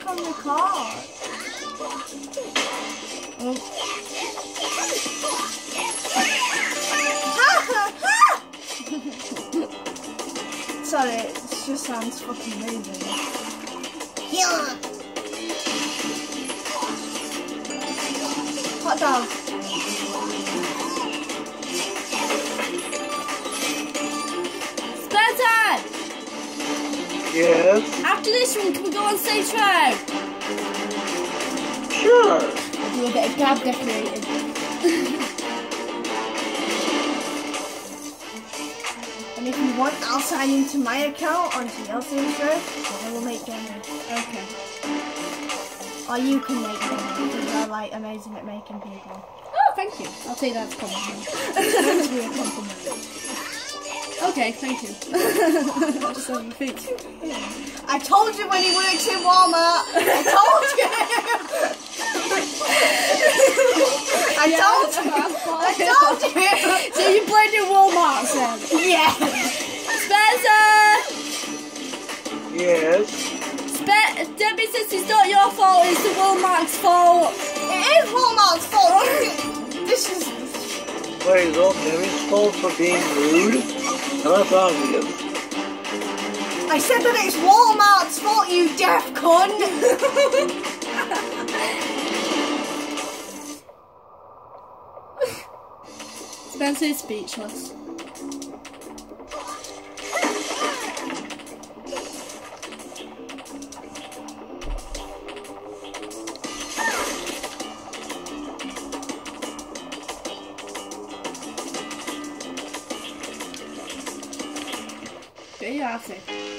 click on the card. Oh. Sorry, it just sounds fucking amazing. Yeah. Hot dog. Spencer! Yes? After this one, can we go on Saints Row? Sure. Do a bit of grab decorating. And if you want, I'll sign into my account onto your Saints Row, and I will make them. Okay. Or you can make them, because you're like amazing at making people. Oh, thank you. I'll take that as a compliment. It's meant to be a compliment. Okay, thank you. Just on your feet. I told you when he works in Walmart. I told you. I told you. So you played in Walmart then? Yeah. Spencer! Yes? Debbie says it's not your fault, it's the Walmart's fault. It is Walmart's fault. This is... Wait, is all Debbie's fault for being rude? What's wrong with you? I said that it's Walmart's fault, you deaf cunt. Spencer is speechless. Get your ass in.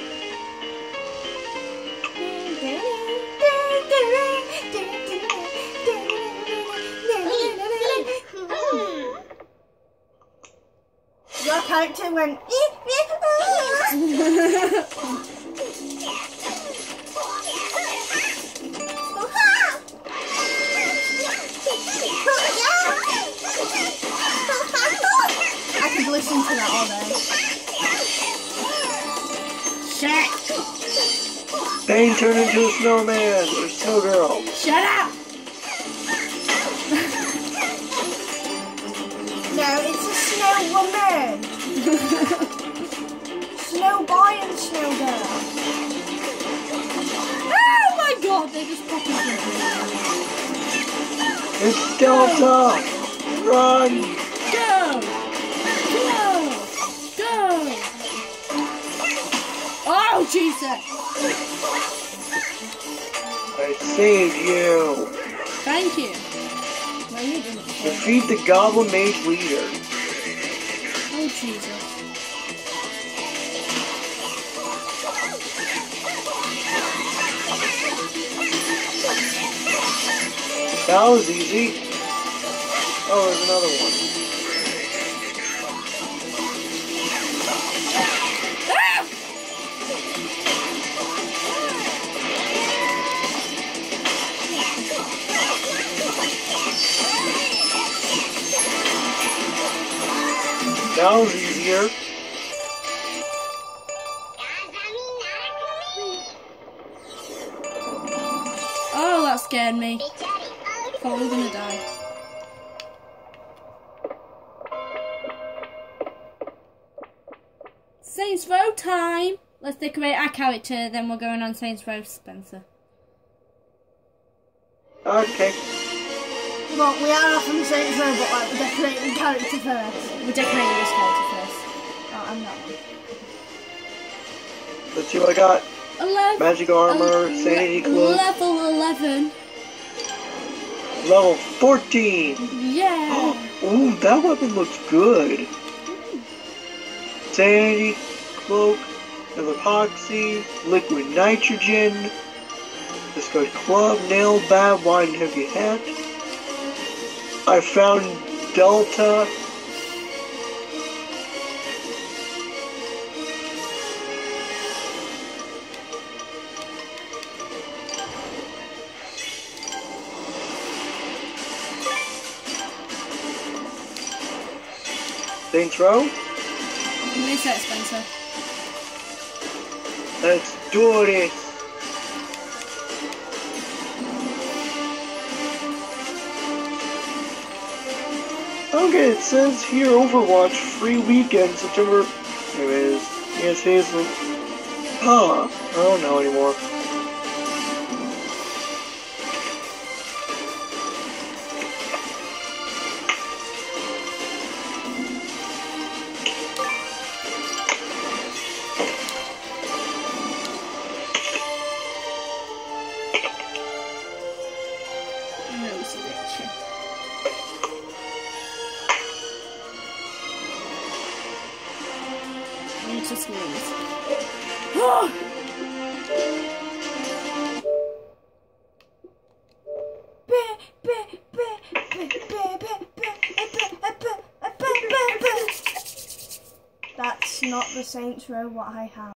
Your character went... I could listen to that all day. Shut! Bane turned into a snowman or snow girl. Shut up! No, it's a snow woman. Snow boy and snow girl. Oh my god, they're just popping through. It's Delta! Run! Go! Go! Go! Oh, Jesus! I saved you! Thank you. No, you didn't. Defeat the Goblin Mage leader. Oh, Jesus. That was easy. Oh, there's another one. That was easier. Oh, that scared me. Thought we were gonna die. Saints Row time! Let's decorate our character, then we're going on Saints Row, Spencer. Okay. Well, we are off on the Saints Row, but like, we're decorating the character first. We're decorating this character first. Oh, I'm not one. Let's see what I got. 11. Magic armor, sanity cloak. Level 11. Level 14. Yeah. Ooh, that weapon looks good. Sanity cloak, epoxy, liquid nitrogen, discard club, nail bat, wide and heavy hat. I found Delta. Saints Row? What is that, Spencer? Let's do this. Okay, it says here Overwatch free weekend September. There it is. Yeah, seriously. Huh? I don't know anymore. Nose itchy. I need to sneeze. That's not the Saints Row what I have.